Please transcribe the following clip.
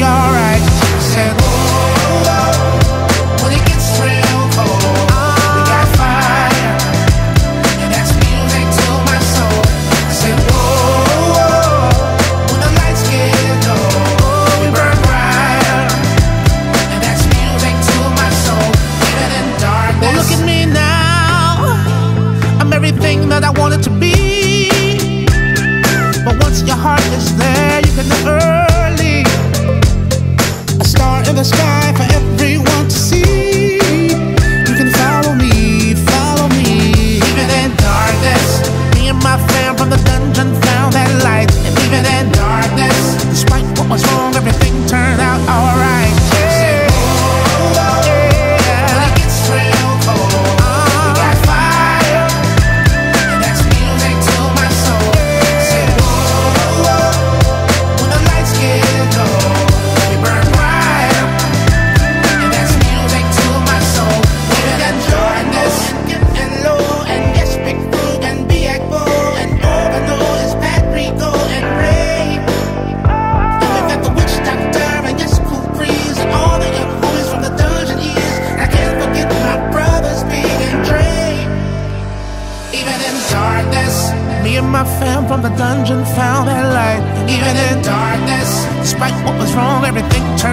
alright. I said, oh, when it gets real cold, we got fire, and that's music to my soul. I said, oh, when the lights get low, we burn brighter, and that's music to my soul. Even in darkness. Well, look at me now, I'm everything that I wanted to be. But once your heart is there, you can early a star in the sky for everyone to see. You can follow me, follow me. Even in darkness, me and my fam from the dungeon found that light. And even in darkness, despite what was wrong, everything turned out alright. My fam from the dungeon found that light. And even in darkness, despite what was wrong, everything turned